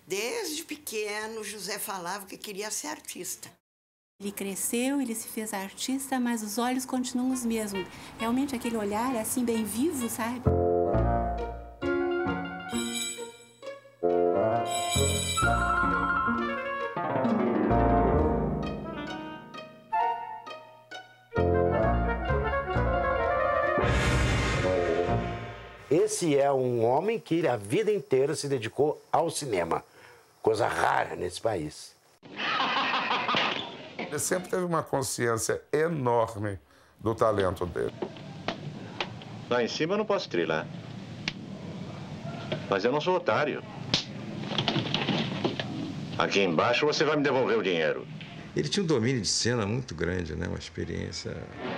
Desde pequeno, José falava que queria ser artista. Ele cresceu, ele se fez artista, mas os olhos continuam os mesmos. Realmente aquele olhar, assim, bem vivo, sabe? Esse é um homem que a vida inteira se dedicou ao cinema. Coisa rara nesse país. Ele sempre teve uma consciência enorme do talento dele. Lá em cima eu não posso trilhar. Mas eu não sou otário. Aqui embaixo você vai me devolver o dinheiro. Ele tinha um domínio de cena muito grande, né? Uma experiência...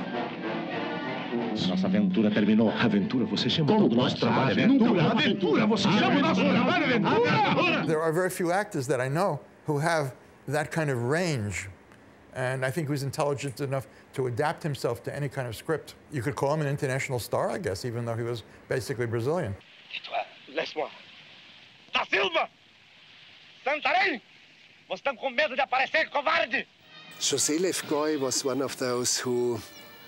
Nossa aventura terminou. Aventura, você chama todo o nosso trabalho. Aventura, você chama o nosso trabalho aventura. There are very few actors that I know who have that kind of range. And I think he was intelligent enough to adapt himself to any kind of script. You could call him an international star, I guess, even though he was basically Brazilian. Laisse-moi. Da Silva! Santarém! Vocês estão com medo de aparecer, covarde! José Lefgoy was one of those who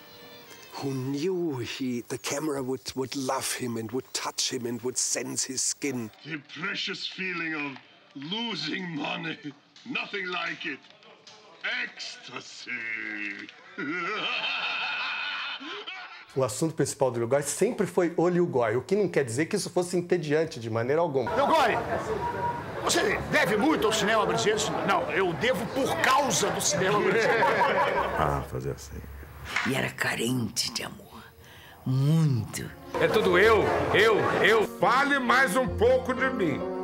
knew the camera would love him and would touch him and would sense his skin. The precious feeling of losing money. Nothing like it. Ecstasy. O assunto principal do Lefgoy sempre foi o Lefgoy, o que não quer dizer que isso fosse entediante de maneira alguma. Lefgoy, você deve muito ao cinema brasileiro? Não, eu devo por causa do cinema brasileiro. Ah, fazer assim. E era carente de amor. Muito. É tudo eu. Fale mais um pouco de mim.